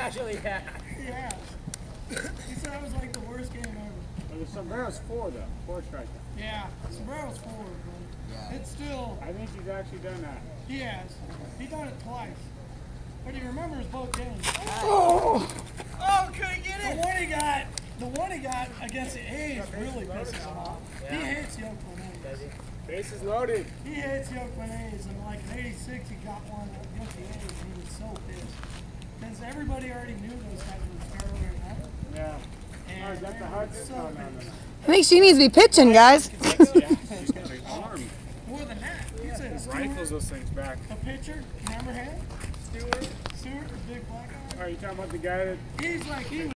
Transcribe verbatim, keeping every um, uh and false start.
actually has. He has. He said it was like the worst game ever. Well, the sombrero's four though, four strikeouts. Yeah, sombrero's four, but Yeah. it's still. I think he's actually done that. He has. He done it twice. But he remembers both games. Oh! Oh, couldn't get The it! one he got, the one he got against the A's really pisses him off. Yeah. He hates the Oakland Does A's. he? Bases loaded. He hates the Oakland A's, and like in eighty-six he got one against the A's, and he was so pissed. Because everybody already knew those guys were Scarlet and Hunt. Yeah. And Oh, is that the they hard were hit? so No, no, no, pissed. no. I think she needs to be pitching, guys. Yeah, she's got an arm. More than that. He said Stewart, Rifles those things back. the pitcher, remember him? Stewart. Stewart, the big black guy. Are you talking about the guy that He's like, he